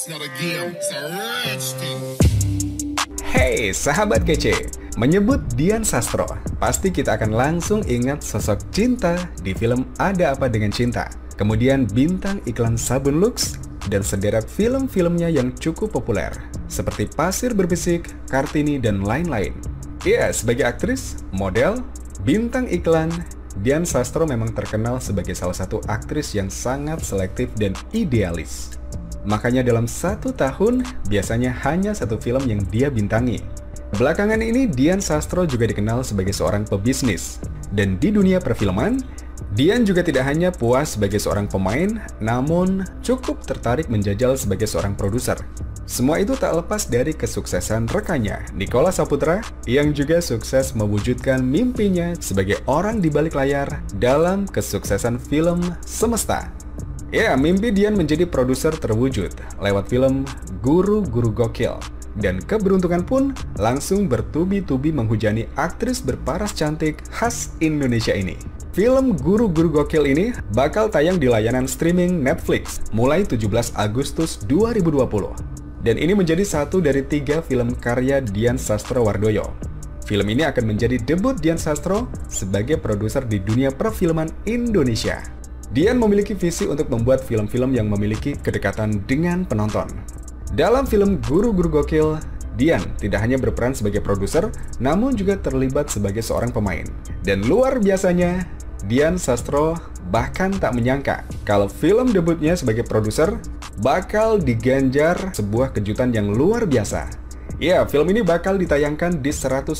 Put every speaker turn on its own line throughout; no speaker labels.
It's not a game, it's a rich thing.
Hey sahabat kece, menyebut Dian Sastro, pasti kita akan langsung ingat sosok cinta di film Ada Apa Dengan Cinta. Kemudian bintang iklan sabun Lux dan sederet film-filmnya yang cukup populer, seperti Pasir Berbisik, Kartini, dan lain-lain. Ya, sebagai aktris, model, bintang iklan, Dian Sastro memang terkenal sebagai salah satu aktris yang sangat selektif dan idealis. Makanya dalam satu tahun, biasanya hanya satu film yang dia bintangi. Belakangan ini, Dian Sastro juga dikenal sebagai seorang pebisnis. Dan di dunia perfilman, Dian juga tidak hanya puas sebagai seorang pemain, namun cukup tertarik menjajal sebagai seorang produser. Semua itu tak lepas dari kesuksesan rekannya, Nicholas Saputra, yang juga sukses mewujudkan mimpinya sebagai orang di balik layar dalam kesuksesan film Semesta. Ya, mimpi Dian menjadi produser terwujud lewat film Guru-Guru Gokil. Dan keberuntungan pun langsung bertubi-tubi menghujani aktris berparas cantik khas Indonesia ini. Film Guru-Guru Gokil ini bakal tayang di layanan streaming Netflix mulai 17 Agustus 2020. Dan ini menjadi satu dari 3 film karya Dian Sastrowardoyo. Film ini akan menjadi debut Dian Sastro sebagai produser di dunia perfilman Indonesia. Dian memiliki visi untuk membuat film-film yang memiliki kedekatan dengan penonton. Dalam film Guru-Guru Gokil, Dian tidak hanya berperan sebagai produser, namun juga terlibat sebagai seorang pemain. Dan luar biasanya, Dian Sastro bahkan tak menyangka kalau film debutnya sebagai produser bakal diganjar sebuah kejutan yang luar biasa. Ya, film ini bakal ditayangkan di 190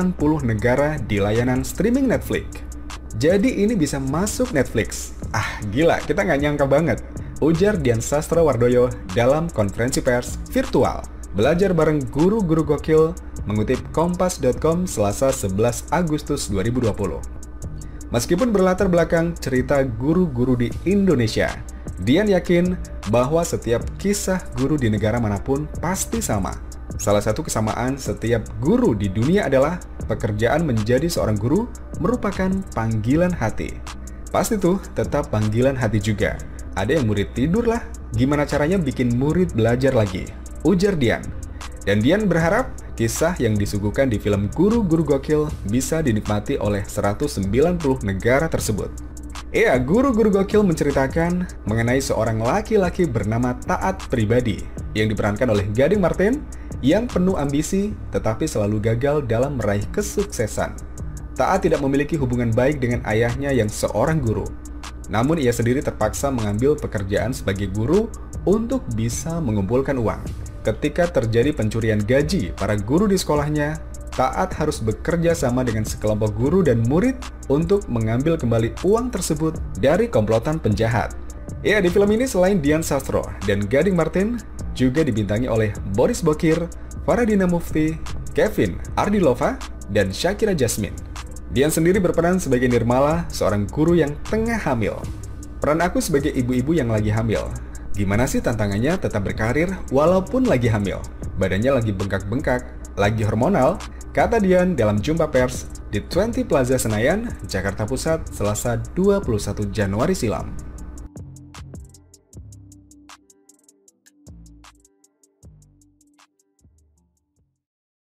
negara di layanan streaming Netflix. Jadi ini bisa masuk Netflix. Ah, gila, kita nggak nyangka banget, ujar Dian Sastrowardoyo dalam konferensi pers virtual Belajar Bareng Guru-Guru Gokil, mengutip kompas.com Selasa 11 Agustus 2020. Meskipun berlatar belakang cerita guru-guru di Indonesia, Dian yakin bahwa setiap kisah guru di negara manapun pasti sama. Salah satu kesamaan setiap guru di dunia adalah pekerjaan menjadi seorang guru merupakan panggilan hati. Pasti tuh tetap panggilan hati juga. Ada yang murid tidur lah, gimana caranya bikin murid belajar lagi, ujar Dian. Dan Dian berharap kisah yang disuguhkan di film Guru-Guru Gokil bisa dinikmati oleh 190 negara tersebut. Ya, Guru-Guru Gokil menceritakan mengenai seorang laki-laki bernama Taat Pribadi yang diperankan oleh Gading Marten yang penuh ambisi tetapi selalu gagal dalam meraih kesuksesan. Taat tidak memiliki hubungan baik dengan ayahnya yang seorang guru. Namun ia sendiri terpaksa mengambil pekerjaan sebagai guru untuk bisa mengumpulkan uang. Ketika terjadi pencurian gaji para guru di sekolahnya, Taat harus bekerja sama dengan sekelompok guru dan murid untuk mengambil kembali uang tersebut dari komplotan penjahat. Ya, di film ini selain Dian Sastro dan Gading Marten, juga dibintangi oleh Boris Bokir, Faradina Mufti, Kevin Ardilova, dan Shakira Jasmine. Dian sendiri berperan sebagai Nirmala, seorang guru yang tengah hamil. Peran aku sebagai ibu-ibu yang lagi hamil. Gimana sih tantangannya tetap berkarir walaupun lagi hamil? Badannya lagi bengkak-bengkak, lagi hormonal, kata Dian dalam jumpa pers di 20 Plaza Senayan, Jakarta Pusat, Selasa 21 Januari silam.